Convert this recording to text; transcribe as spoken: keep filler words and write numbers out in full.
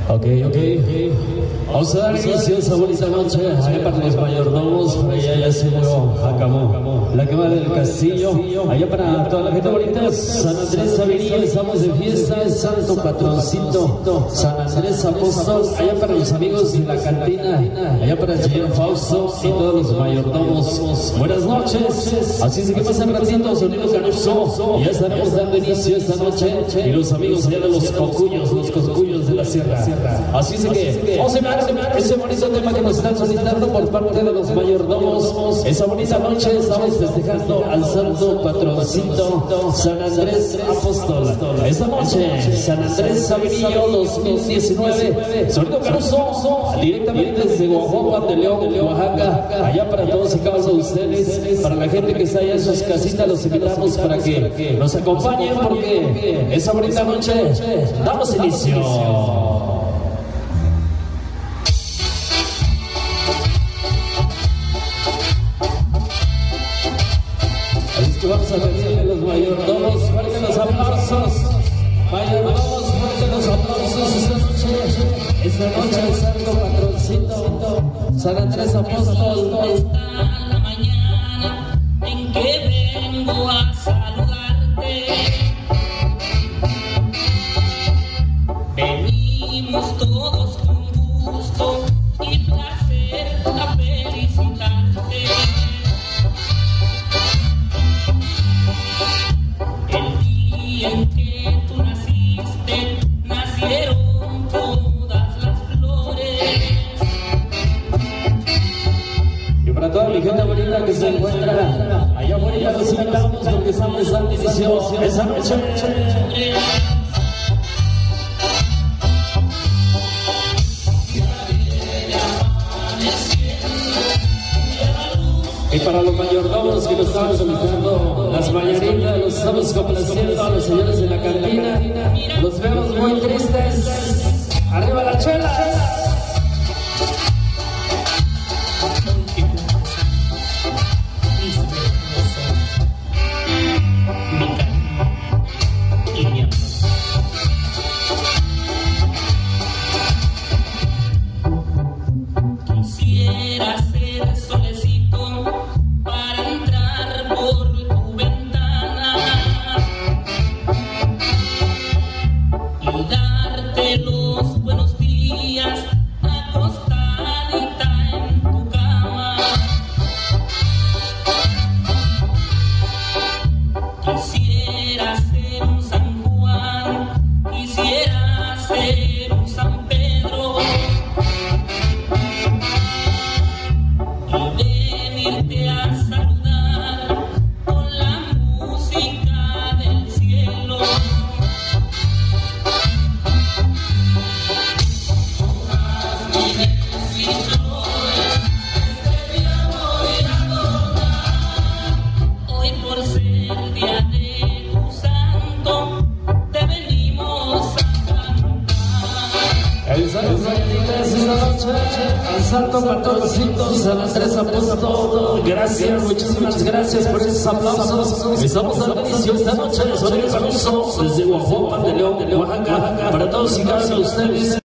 Ok, ok. Vamos a dar inicio a esa bonita noche. Allá para los mayordomos, por allá ya se luego acabó la quema del castillo. Allá para toda la gente bonita, San Andrés Avenida, estamos de fiesta, el santo patroncito, San Andrés Apóstol. Allá para los amigos de la cantina, allá para el señor Fausto y todos los mayordomos. Buenas noches. Así es que pasan ratito, sonido Caruso. Ya estaremos dando inicio esta noche. Y los amigos allá de los cocuyos, los cocuyos de la sierra. Así es que vamos a ver ese bonito tema que nos están solicitando por parte de los mayordomos. Esa bonita noche estamos festejando al santo patroncito San Andrés Apóstol. Esta noche, San Andrés Avenida dos mil diecinueve. Sonido Caruso, directamente desde Guajuapan de León, Oaxaca. Allá para todos y cada uno de ustedes, para la gente que está allá en sus casitas, los invitamos para que nos acompañen porque esa bonita noche damos inicio. Vamos a pedirle a los mayordomos, fuertes los aplausos. Mayordomos, fuertes los aplausos esta noche. Esta noche el santo patroncito San Andrés Apóstol. Está la mañana en que vengo a saludarte. Venimos todos con gusto y placer a felicitarte. En que tú naciste, nacieron todas las flores. Y para toda mi gente bonita que se encuentra allá afuera, los invitamos porque estamos dando inicio esa noche. Y para los mayordomos que nos estaban solicitando las mañanitas, los estamos complaciendo a los señores de la cantina. Los vemos muy tristes. ¡Arriba la chela! Quisiera ser solecito para entrar por tu ventana y darte los buenos días acostadita en tu cama. Quisiera ser un San Juan, quisiera ser un San Pedro y venirte a saludar con la música del cielo. Hojas, miles y flores, este día voy a adornar. Hoy por ser día de tu santo, te venimos a cantar. El santo mañanitas esta noche al santo patroncito San Andrés Apóstol. Gracias, muchísimas gracias por esos aplausos. Estamos dando inicio esta noche. Sonido Caruso desde Guajuapan de León, Oaxaca, para todos y cada uno de ustedes.